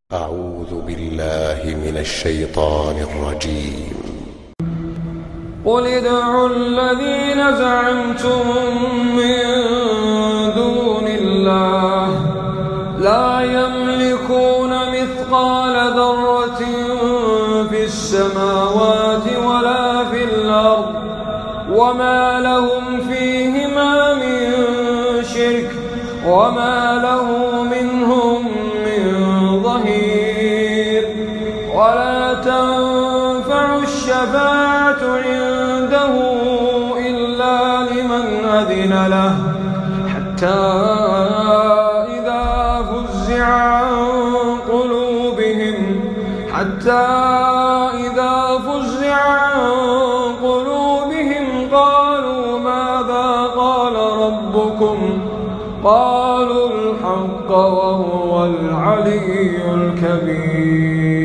أعوذ بالله من الشيطان الرجيم. قل ادعوا الذين زعمتم من دون الله لا يملكون مثقال ذرة في السماوات ولا في الأرض وما لهم فيهما من شرك وما له منهم من ظهير. ولا تنفع الشفاعة عنده إلا لمن أذن له حتى إذا فزع عن قلوبهم قالوا ماذا قال ربكم قالوا الحق وهو العلي الكبير.